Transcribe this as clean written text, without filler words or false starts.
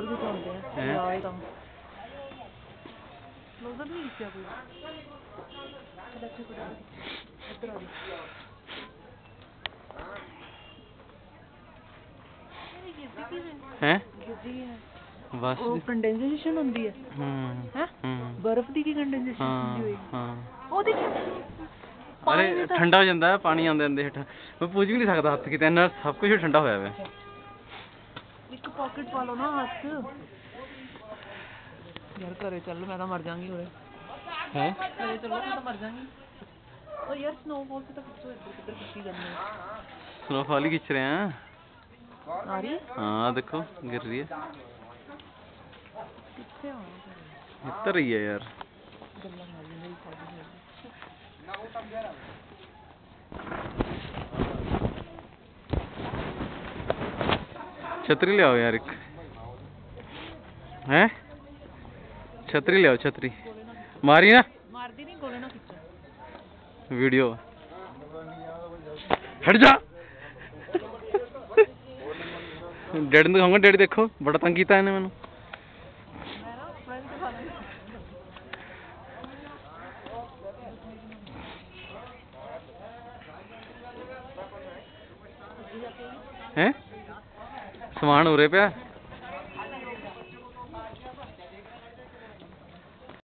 closure भी तो होते हैं यार एकदम क्लोजर नहीं क्या कोई इधर आ हैं गिरदी है बस वो कंडेंसेशन होती है हैं बर्फ दी की कंडेंसेशन होती होगी हां ओ देख अरे ठंडा हो जाता है पानी आंदे आंदे हेठ मैं पूछ भी नहीं सकता हाथ किते इन्ना सब कुछ ठंडा होया है एक पॉकेट पा लो ना हाथ यार घरे चल मैं तो मर जाऊंगी ओए हैं घरे चलो मैं तो मर जाऊंगी और यार स्नोफॉल से तो खिंचो इधर किधर खिंची करनी है स्नोफॉल ही खींच रहे हैं आ रही है हाँ देखो गिर रही है कितने आना इतर रही है यार गल्ला मारी मेरी शादी छतरी ले आओ यार एक हैं छतरी ले आओ छतरी मारी ना मारती नहीं गोले ना खींचो वीडियो हट जा डैडी ने दिखाऊंगा डैडी देखो बड़ा तंग किया इन्हें मैंने हैं समान हो रहे पे